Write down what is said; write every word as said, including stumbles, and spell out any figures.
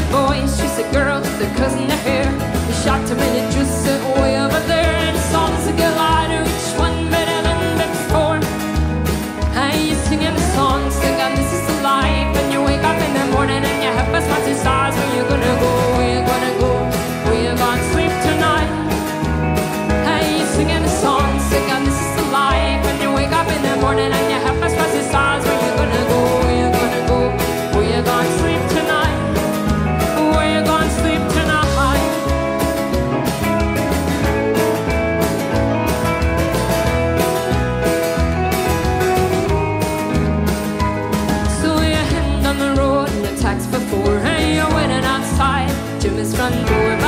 voice. She said, girl, they're cutting their hair. They shot to me, they just sit way over there. And the songs that get lighter, each one better than before. And you singing the song, singing this is the life. And you wake up in the morning and you have best watch the stars. Where you gonna go, where you gonna go, where you gonna sleep tonight. And you singing the song, singing this is the life. And you wake up in the morning and you have best watch the stars. Where you gonna go, where you gonna go, where you gonna sleep tonight. Where you gonna sleep tonight. So you're heading down the road in a taxi for four. And you're waiting outside Jimmy's front door.